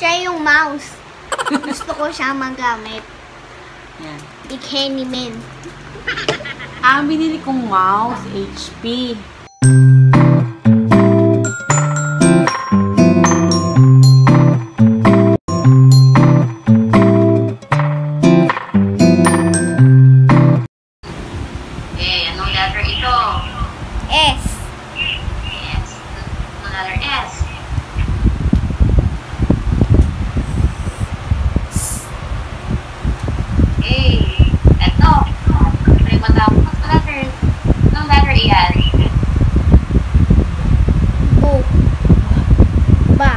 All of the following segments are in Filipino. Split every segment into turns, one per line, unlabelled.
Siya yung mouse. Gusto ko siya magamit.
Yan.
Big Handyman.
Ang binili kong mouse, HP.
Anong letter ito?
S.
Yes. Anong letter S? Ito. May matapos na letter. Anong letter yan?
Bo. Ba.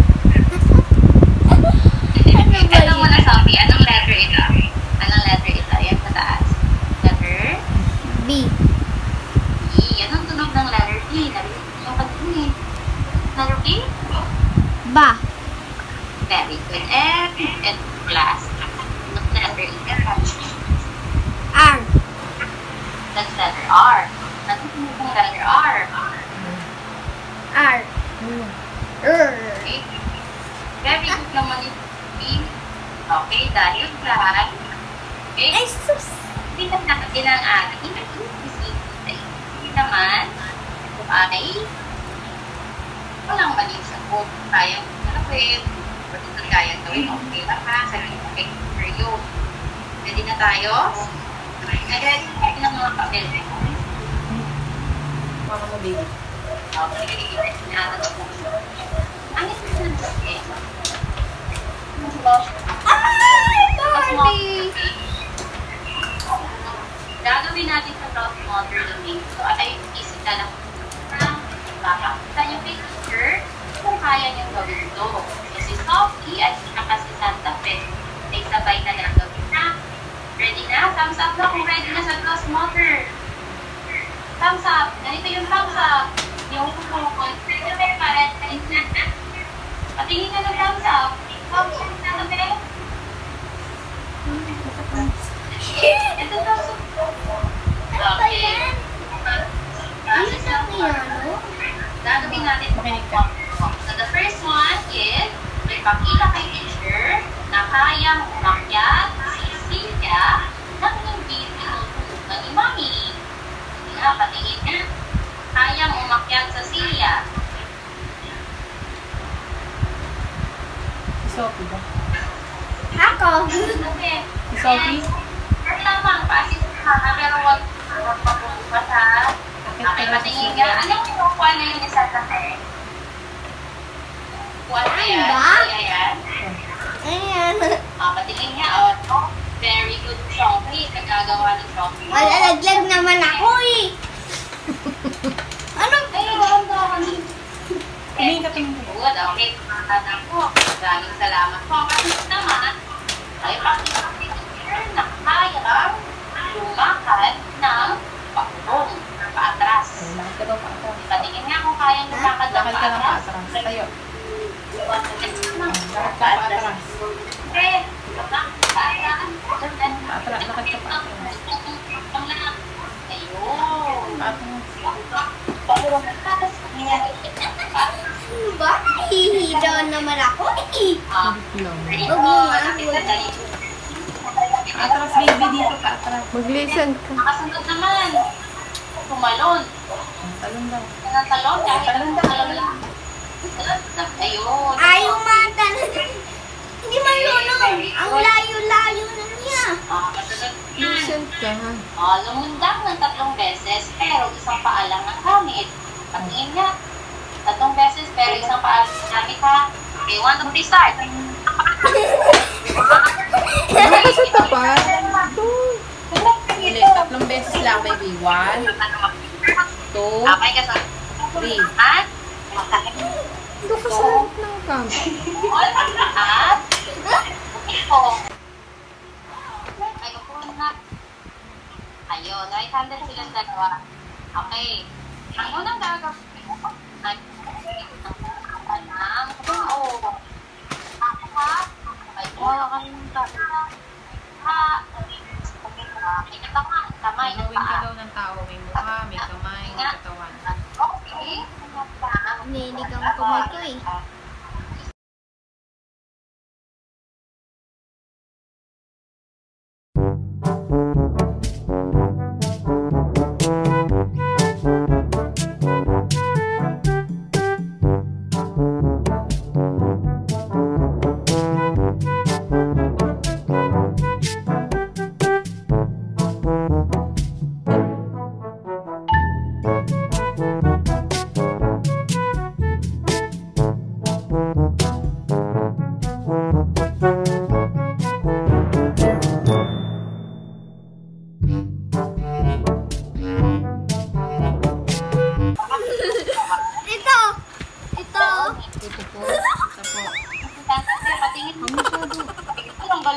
Ito muna, Sophie. Anong letter ito? Anong letter ito? Yan sa taas. Letter?
B.
B. Anong tunog ng letter B? Narinig yung kanina eh. Letter B?
Ba.
Very good. And last. Anong letter ito?
R.
That's letter R. Anong tunog ng letter R?
R.
Okay. Very good naman ito. Okay, dahil dyan. Okay.
Ay, sus.
Hindi natin ang ating bisita. Hindi naman, ito ay walang maling sagot. Kayang gawin. Pwede kayang gawin. Okay lang ha. Sabihin ko kay for you. Ready na tayo? Ready na mga papel.
Mama mo, baby.
Okay, ready na natin. Ano yung sabi?
Barbie!
Gagawin natin sa top motor domain. So, ay isip na lang makakita yung picture kung kaya niyong gawin ito. So, si Sophie at saka si Santa Fe ay sabay na lang gawin na. Ready na? Thumbs up na kung ready na sa cross motor. Thumbs up. Ganito yung thumbs up. Yung kukukul. Patingin na ng thumbs up. Thumbs up na natin. Ito thumbs up. Okay.
Ano sa piano?
Gagawin natin ito. So the first one is, may pakita kay teacher na kayang umakyat si Silvia nang hindi tinutulog ng imami. Hindi nga, patingin na. Kayang umakyat sa Silvia.
Si Sophie ba?
Ako.
Okay.
Si Sophie?
Pero lamang, pa-assist ka, pero huwag magpapupas ha. Okay, patingin nga. Anong kinukuha na yun isa sa hair? Kuha na yan.
Ba?
Ayan.
Ayan.
Patingin nga. Oh, very good Sophie. Nagagawa ng Sophie.
Malalaglag naman ako eh. Ano?
Ayun,
Tumingin ka, tumingin ka.
good. Okay, kumakanan po. Maraming salamat po. Kasi naman, ay pakita na kaya lumakad ng pakulong, paatras.
Lakad ka daw paatras.
Patingin nga kung kaya lumakad ng
Lakad ka ng
paatras.
paatras. Tayo.
Lakad
Lakad ka paatras.
Eh, paatras.
Paatras, lakad ka paatras.
Ayun.
Paatras.
Ano ba? Nahihidaw naman ako eh. Huwag mo nga ako.
Paatras, baby, dito paatras.
Mag-listen ka.
Nakasunod naman. Tumalon.
Talon daw.
Talon. Talon lang. Ayun.
Ayaw mata na. Hindi marunong. Ang layo-layo na niya.
Kasunod na.
Listen ka, ha?
Lumundag ng 3 beses, pero isang paa lang ang gamit. Patingin nga. 3 beses, pero isang paa lang ang gamit ha. Okay, 1, 2, 3, start.
Ano ka sa tapat?
Ulit, 3 beses lang, baby. 1, 2,
Okay ka sa
3.
at
Ito ka sa harap ng camp.
at ito. Ay, upo na. Ayun, right-handed silang dalawa. Okay. Ang unang gagawin mo ay ang tao. Ay, wala ka rin may katawan, kamay, ng
Gawin ka
paa.
daw ng tao. May mukha, may kamay, may katawan.
Okay.
Nininig ang kamay ko eh.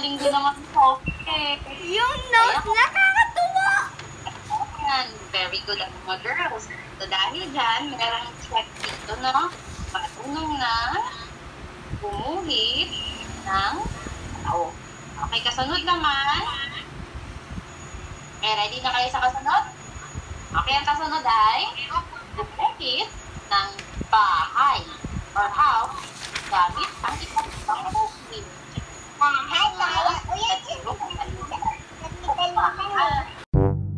Galing din naman si Sophie.
Yung nose, nakakatuwa.
Yan, very good ang mga girls. So dahil dyan, merong check dito, no? Marunong na gumuhit ng tao. Okay, kasunod naman. Okay, ready na kayo sa kasunod? Okay, ang kasunod ay gumuhit ng bahay or house gamit ang isang pangmuhit.
Bahay, bahay.
Let's look at it.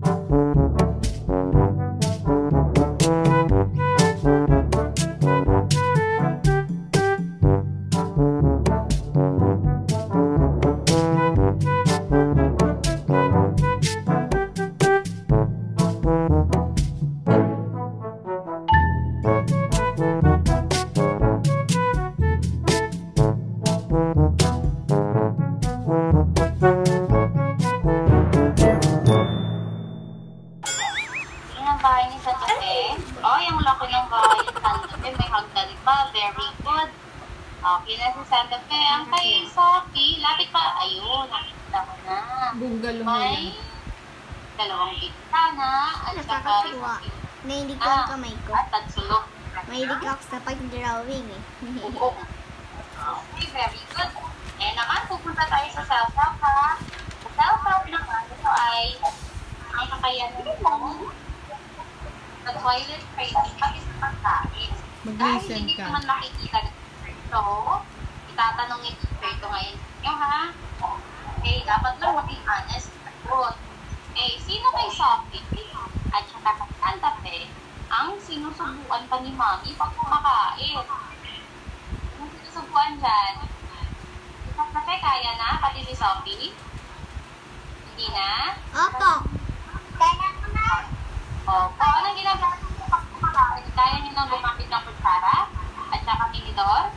Ang bahay ni Santa Fe. Oh, yung laki ng bahay ni Santa Fe. May hagdan pa. Very good. Okay na si Santa Fe. Ang kay Sophie, lapit pa. Ayun, nakita mo na.
Bungalow mo
May
yan.
dalawang bintana at saka
Nakakatuwa. Nahilig ko ang kamay ko.
at tatsulok.
Mahilig ako sa pag-drawing eh.
Oo. Okay, very good. Eh naman, pupunta tayo sa self-help ha. Sa self-help naman, ito ay ang kakayanin mo sa toilet training pati sa pagkain. Dahil
Mag-listen
hindi
ka.
naman makikita ng ito, itatanong ni teacher ito ngayon sa inyo ha. Okay, dapat lang maging honest. Eh, sino kay Sophie at saka kay Santa Fe ang sinusubuan pa ni Mami pag kumakain? Anong sinusubuan dyan? Si Santa Fe kaya na, pati si Sophie? Hindi na?
Opo. Kaya ko na.
Opo. Anong ginagawa niyo pag kumakain? Kaya niyo nang gumamit ng kutsara at saka tinidor?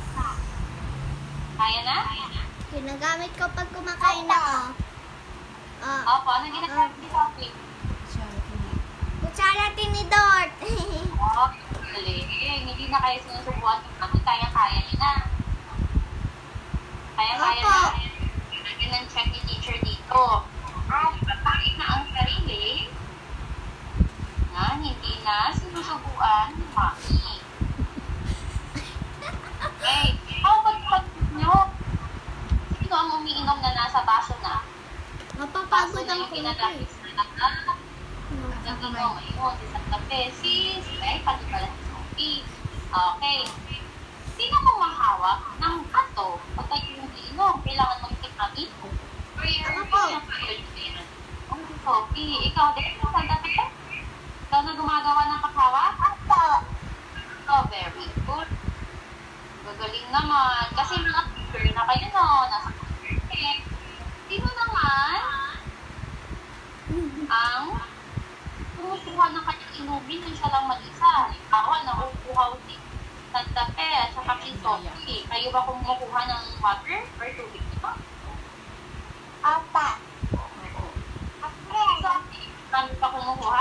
Kaya na?
Ginagamit ko pag kumakain ako.
Opo. Anong ginagawa ni Sophie?
Kutsara tinidor.
Oh, galing. Hindi na kayo sinusubuan ng Mami. Kaya-kaya niyo na. Kaya-kaya
Opo.
na. Lagyan ng check ni teacher dito. At papakit na ang sarili na hindi na sinusubuan ni Mami. Okay. How about pag nyo? Sino ang umiinom na nasa baso na?
Mapapagod
Baso na
ang
yung
kuko eh.
pinadapis na nag-inom. Ayun, si Santa Fe, si pati pala si Sophie. Okay. Sino mong mahawak ng ato pag kayo yung iinom? Kailangan magkikami?
Ako po.
Oh, si Sophie. Ikaw din, Santa Fe? Ikaw na gumagawa ng paghawak? Ako. Oh, very good. Gagaling naman. Kasi mga teacher na kayo no, nasa eh. Sino naman ang kumukuha ng kanyang inumin nang siya lang mag-isa? Halimbawa, nakukuha si Santa Fe at saka si Sophie. Kayo ba kumukuha ng water or tubig nito?
Apa.
Sophie, kami pa kumukuha?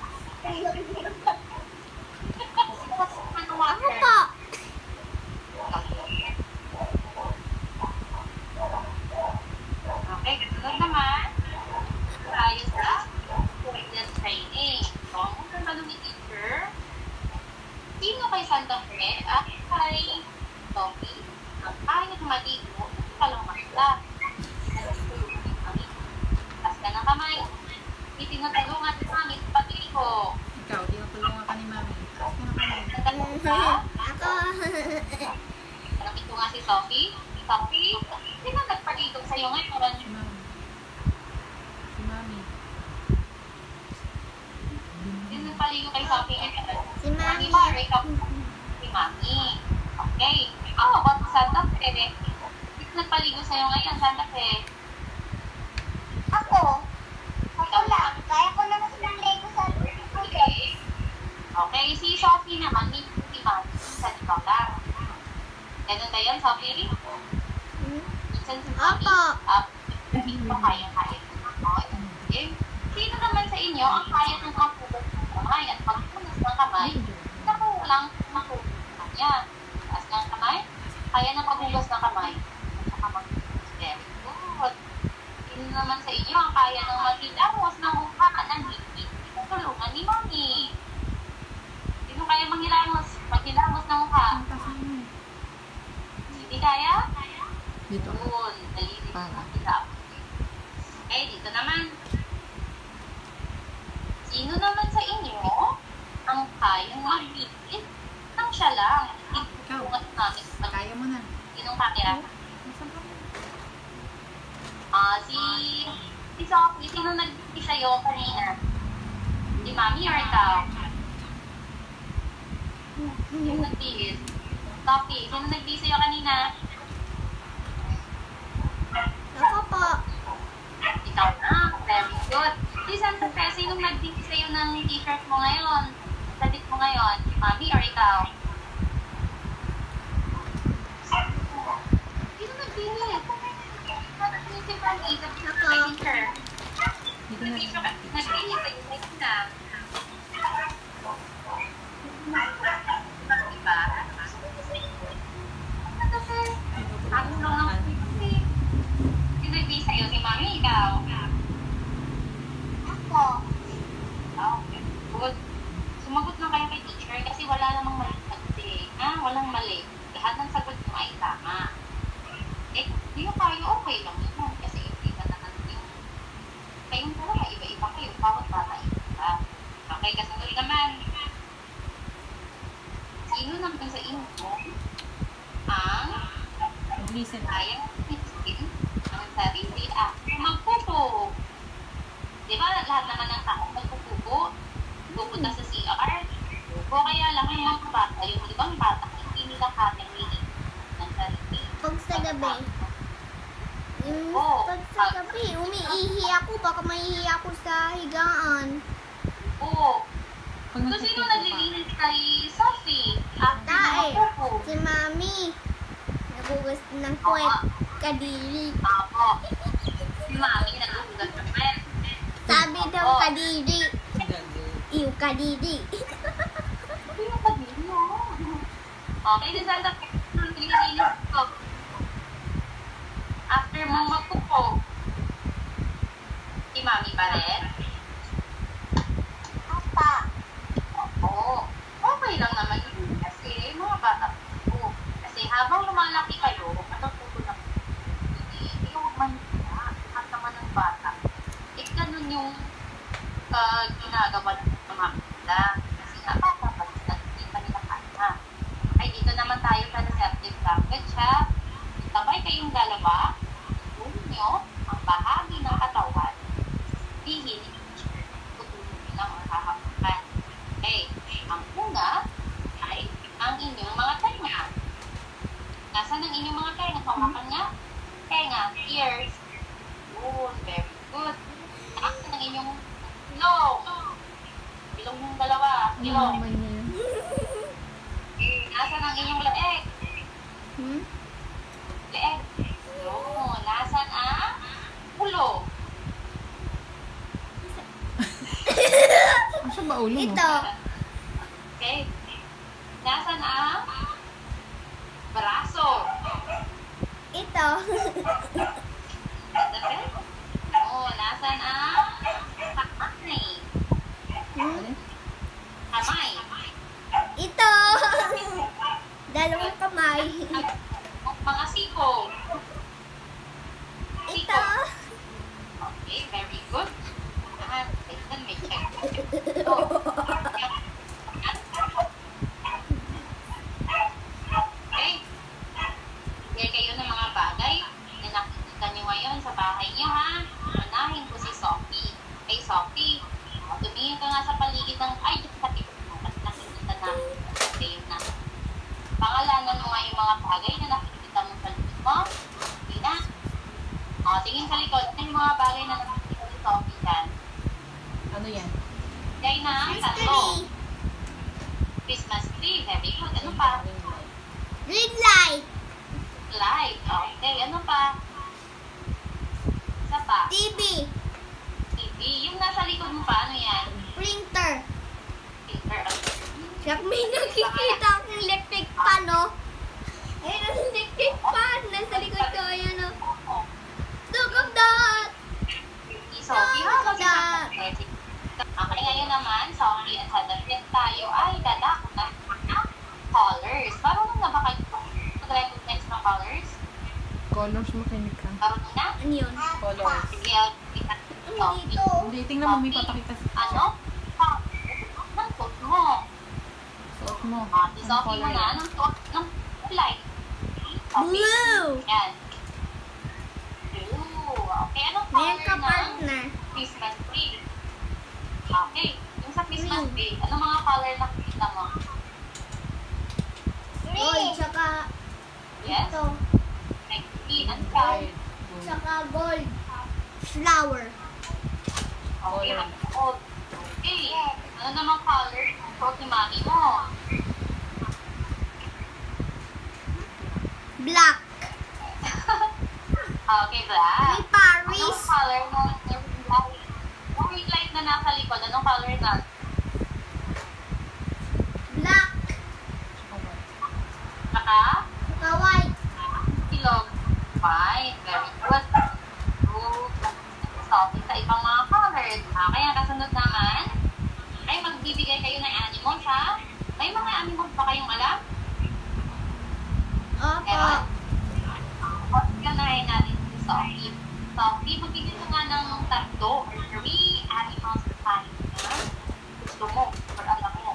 Ako po.
Okay, kasunod naman. Tayo sa toilet training. So, ang unang tanong ni teacher, sino kay Santa Fe at kay Sophie ang kahit maligo sa lamasa? Taas ka ng kamay. Itinutulungan ni Mami sa pag-ligo.
Ikaw, di ka tulungan ka ni Mami.
Nagtanong ka?
Ako.
Tanong ito nga si Sophie. Sophie, sino nagpaligo sa'yo ngayon?
Si Mami. Si Mami.
Sino nagpaligo kay Sophie ngayon?
Si Mami.
Mami, ikaw si Mami. Okay. Oh, about Santa Fe. Sino nagpaligo sa'yo ngayon, Santa Fe?
Ako. Ako lang. Kaya ko naman silang Lego sa
Okay. Okay, si Sophie naman, si Mami. Sa ikaw lang. Ganun ba yun, Sophie? Minsan si Mami,
Opo.
hindi pa kaya-kaya. Okay. Sino naman sa inyo ang kaya ng magpugas ng kamay at pagpunas ng kamay na kung walang makuha sa kanya? Taas ng kamay, kaya na maghugas ng kamay. At saka magpugas. Very good. naman sa inyo ang kaya ng maghilamos ng mukha ng hindi tutulungan ni Mami? Sino kaya maghilamos ng mukha?
Ang kasama.
Hindi kaya?
Dito.
Yun, dali
Para.
maghilamos. Okay, dito naman. Sino naman sa inyo ang kayang magbibit ng siya lang?
Ikaw.
Namin.
Kaya mo na.
Sinong kaya?
Nasaan ka?
Si Sophie, sino nag-ibig sa'yo kanina? Si Mami or ikaw? Sino nag-ibig? Sophie, sino nag-ibig sa'yo kanina?
Ako po.
Ikaw na. Very good. Si Santa Fe, sinong nag-ibig sa'yo ng t-shirt mo ngayon? Sabit mo ngayon? Si Mami or ikaw? Sino nag-ibig? Si Mami, sabit na sa t-shirt.
Dito na.
Nag-ibig sa'yo na. Diba? Ang lang ng sino nag-ibig sa'yo? Si Mami, ikaw?
Ako.
Okay, good. Sumagot na kayo kay teacher kasi wala namang mali kasi. Walang mali. Lahat ng sagot mo ay tama. Eh, hindi nyo kayo, okay lang yun. Kasi hindi ka naman yung kayong talaga, iba-iba kayo. Bawat bata iba. Okay, kasunod naman. Sino naman sa inyo ang
Listen.
kayang isipin ang sarili magpupo? Di ba lahat naman ng tao magpupupo? Pupunta sa CR? O kaya lang yung mga bata, yung ibang bata, hindi nila kayang linig ng sarili.
Pag sa gabi. Pag sa gabi, umiihi ako. Baka maihi ako sa higaan.
Oo.
Pag
So, sino naglilinis kay Sophie?
Tae.
Magpupo.
Si Mami. Nagugas ng puwet. Kadiri.
Apo. Si Mami naghuhugas ng pet.
Sabi daw kadiri. Iyo kadiri.
Sino pa din yun? Okay, di Santa Fe, naglilinis ko. After mong magpupo, si Mami pa rin?
Apa.
Oo. Okay lang naman yun kasi mga bata po. Kasi habang lumalaki kayo, matututo na po. Hindi huwag man nila. Lahat naman ng bata. Ganun yung ginagawa ng mga nila. Kasi nga bata pa sila, hindi pa nila kaya. Ay, dito naman tayo sa receptive language, ha? Sabay kayong dalawa, tulong nyo ang bahagi ng katawan. Dihin, tutulungin lang ang hahapukan. Okay, ang una ay ang inyong mga tenga. Nasaan ang inyong mga tenga? Hawakan nga? Tenga, ears. Good, very good. Nasaan ang inyong ilong? Ilong yung dalawa. Ilong.
naman niya yun?
Nasaan ang inyong leeg? Leeg. Yun. Nasaan ang ulo?
Asa ba ulo mo?
Ito.
Okay. Nasaan ang braso?
Ito.
Okay? Oo. Nasaan ang kamay?
Alin?
Kamay.
Ito. Dalawang kamay.
Mga siko.
Ito.
Okay, very good. Tignan, may check. Okay. Bigay kayo ng mga bagay na nakikita nyo ngayon sa bahay nyo, ha? Unahin ko si Sophie. Hey, Sophie, tumingin ka nga sa paligid ng... Ay, sa tipid mo. Kasi nakikita namin. Okay, yun na. Pangalanan mo nga yung mga bagay na nakikita mo sa likod mo. Okay na. O, tingin sa likod. Ano yung mga bagay na nakikita ni Sophie dyan?
Ano yan?
Kaya na, tatlo. Christmas tree. Very good. Ano pa?
Green light.
Light. Okay. Ano pa? Isa pa.
TV.
TV. Yung nasa likod mo pa, ano yan?
Printer.
Paper.
Siya may nakikita akong electric fan, no? Ayun ang electric fan. Nasa likod ko, ayan, no? Look at that.
Colors mo kay Mika.
Karoon na?
Ano yun?
Colors.
Sige, kita Sophie.
Dito.
Hindi, tingnan mo, may papakita sa
Ano? Anong suot mo?
suot mo.
Si Sophie mo na. Anong suot ng kulay?
Blue.
Yan. Blue. Okay, anong
Meron
color
ka
ng
partner.
Christmas tree? Okay. Yung sa Christmas tree, anong mga color na kita mo?
Gold, tsaka
Yes?
ito.
Like green. Ano ka?
Red. Blue.
Tsaka gold. Flower.
Okay.
Color.
Old. Okay. Ano namang color? Suot ni mami mo.
Black.
Okay, black.
May Paris.
Anong color ng ring light na nasa likod? Anong color na?
Black.
Tsaka white.
Saka?
Tsaka white.
Silog. Fine. Very good. Good. Sophie sa ibang mga colors. Okay, ang kasunod naman ay magbibigay kayo ng animals, ha? May mga animals ba kayong alam?
Opo.
Meron? Ganahin natin si Sophie. Sophie, magbigay ka nga ng 3 or 3 animals na gusto mo or alam mo.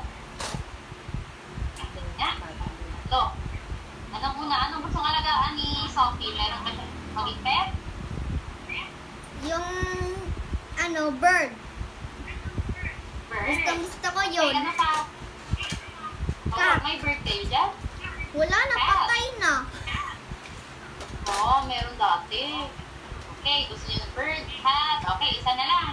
Ganun nga. 3. Anong una? Anong gustong alagaan ni Sophie? Meron ka siyang maging pet?
Yung ano, bird.
Bird.
Gusto ko
Okay,
yun.
ano pa? Oh, may bird kayo dyan?
Wala na, patay na.
Oo, meron dati. Okay, gusto niyo ng bird, cat. Okay, isa na lang.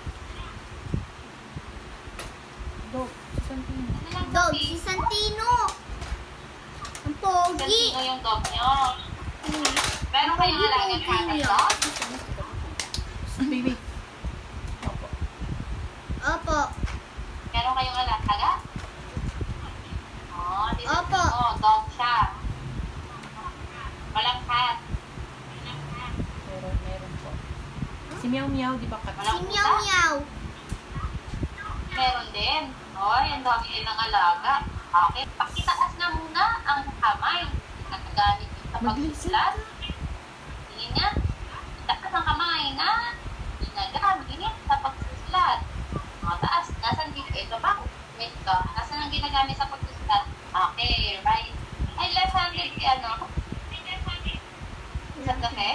Dog. Santino.
Isa na lang,
Dog,
Sophie.
si Santino. Ang pogi.
Sino yung dog niyo? Meron kayong alagang cat at dog?
Baby. Opo.
Opo.
Meron kayong alaga? Oh, di
Opo.
Oh, dog siya. Walang cat.
Meron po. Si Meow Meow, di ba kat?
Si Meow Meow.
Meron din. Hoy, ang dami nilang alaga. Okay, pakitaas na muna ang kamay. Nagagamit yung sa pagsusulat. Tingin niya. Taas ang kamay na ginagamit sa pagsusulat. Taas. Nasaan dito? Ito ba? Ito. Nasaan ang ginagamit sa pagsusulat? Okay, right. Ay, left-handed si ano? Isang kape?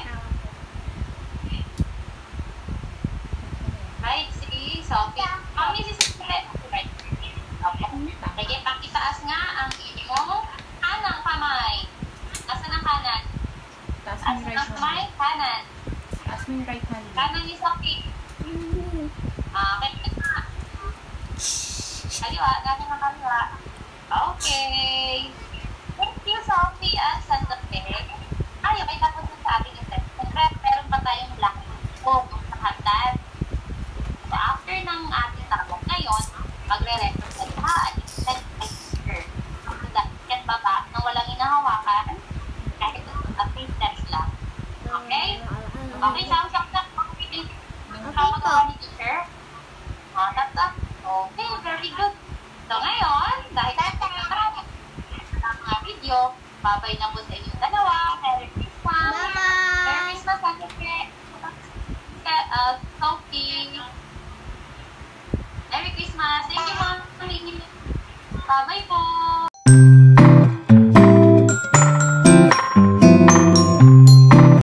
Right, si Sophie. Ang si Sophie. Right. Okay. Sige, pakitaas nga ang inyong kanang kamay. Nasaan ang kanan?
Taas mo
Taas
yung right
ang kamay,
hand.
kanan.
Taas mo yung right hand.
Kanan ni Sophie. Okay. Kaliwa, natin ang kaliwa. Okay. Thank you, Sophie at Santa Fe. Ay, okay, tapos na sa ating event. Siyempre, meron pa tayong black book sa hatan. So, after ng ating tabok ngayon, magre-represent ka at extend by teacher. At baba na walang inahawakan, kahit at 3 steps lang. Okay? Okay, sounds like that. Okay,
po.
ni teacher. That's up. Okay, very good. So ngayon, dahil marami ang mga video, babay na po sa inyong dalawa. Merry Christmas!
Bye-bye!
Merry Christmas, Ate Sophie! Merry Christmas! Thank you, Mami! Bye-bye po!